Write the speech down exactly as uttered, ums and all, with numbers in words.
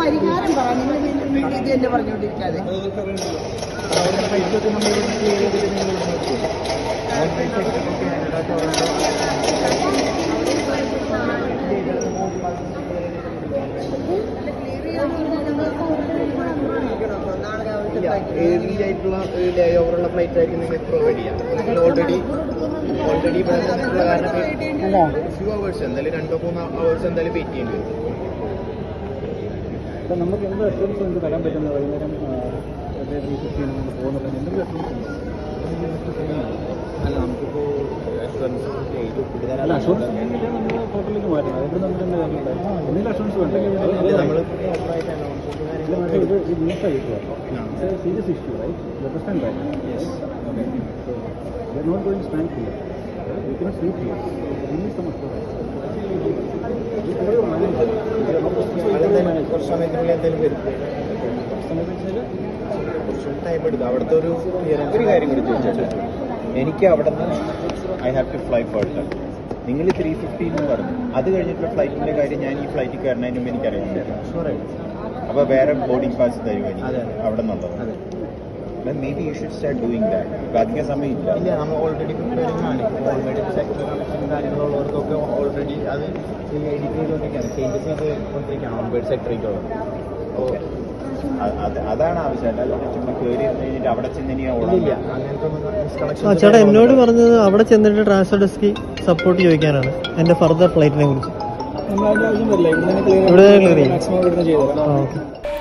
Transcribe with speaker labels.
Speaker 1: പരിഹാരം പറ. നിങ്ങൾ വീണ്ടും വീണ്ടും ഇത് തന്നെ പറഞ്ഞുകൊണ്ടിരിക്കാതെ.
Speaker 2: ഏർലി ആയിട്ടുള്ള ലേ ഓവറുള്ള ഫ്ലൈറ്റ് ആയിരിക്കും നിങ്ങൾ പ്രൊവൈഡ് ചെയ്യാം. നിങ്ങൾ ഓൾറെഡി ഓൾറെഡി ഇവിടെ നിന്നിട്ടുള്ള കാരണം ഫ്യൂ അവേഴ്സ് എന്തായാലും രണ്ടോ മൂന്നോ അവേഴ്സ് എന്തായാലും വെയിറ്റ് ചെയ്യേണ്ടി വരും.
Speaker 3: അപ്പം നമുക്ക് എന്ത് അഷ്വറൻസ് നമുക്ക് തരാൻ പറ്റുന്നത് വൈകുന്നേരം പോകുന്നത് എന്തൊരു അഷ്വറൻസ്
Speaker 2: അല്ല നമുക്കിപ്പോൾ അഷ്വറൻസ്
Speaker 3: അല്ല അഷ്വറൻസ് ഉണ്ടെങ്കിൽ നമ്മൾ ഹോട്ടലിലേക്ക് മാറ്റണം. അതെവിടെ നമുക്ക് തന്നെ എന്തെങ്കിലും അഷ്വറൻസ് വേണ്ടേ?
Speaker 2: നമ്മൾ
Speaker 3: ഇത് ന്യൂസ് ആയിട്ടുള്ള serious issue right understand right yes okay so we are not going to stand here we cannot sleep here we need some assurance.
Speaker 2: കുറച്ച് സമയത്തിനുള്ളിൽ എന്തായാലും വരും. കുറച്ച് ടൈം എടുക്കും. അവിടുത്തെ ഒരു ഒരു കാര്യം കൂടി ചോദിച്ചാൽ എനിക്ക് അവിടെ നിന്ന് I have to fly further. നിങ്ങൾ ത്രീ ഫിഫ്റ്റീന്ന് പറഞ്ഞു. അത് കഴിഞ്ഞിട്ടുള്ള ഫ്ലൈറ്റിൻ്റെ കാര്യം ഞാൻ ഈ ഫ്ലൈറ്റിൽ കയറുന്നതിന് മുമ്പ് എനിക്കറിയാം. അപ്പോൾ വേറെ ബോർഡിംഗ് പാസ് തരുമായിരിക്കും അവിടെ നിന്നുള്ളത്. Maybe you should start doing that. ഇപ്പം അധികം സമയമില്ല. ഇല്ല, നമ്മൾ ഓൾറെഡി പ്രിപ്പയറിംഗ് ആണ്. ഓൾറെഡി സെക്ടർ കണക്ഷനും കാര്യങ്ങളുള്ളവർക്കൊക്കെ ഓൾറെഡി അത് എഡിറ്റ് ചെയ്തുകൊണ്ടിരിക്കുകയാണ്. ചേഞ്ചസ് കൊണ്ടിരിക്കുകയാണ് ഓൺബോർഡ് സെക്ടറിക്കുള്ളത്. ഓക്കെ, അതാണ് ആവശ്യം. അല്ലാതെ ചുമ്മാ കയറി കഴിഞ്ഞിട്ട് അവിടെ ചെന്ന് ഓടില്ല. അങ്ങനത്തെ
Speaker 4: ചേട്ടാ എന്നോട് പറഞ്ഞത് അവിടെ ചെന്നിട്ട് ട്രാൻസ്ഫർ ഡെസ്ക് സപ്പോർട്ട് ചോദിക്കാനാണ് എന്റെ ഫർദർ ഫ്ലൈറ്റിനെ കുറിച്ച്.
Speaker 3: നമ്മൾ അതിൻ്റെ ആവശ്യം വരില്ല. ഇവിടെ
Speaker 4: ഇവിടെ ക്ലിയർ ചെയ്യും.
Speaker 3: മാക്സിമം ഇവിടുന്ന് ചെയ്തേക്കാം.
Speaker 4: ഓക്കെ.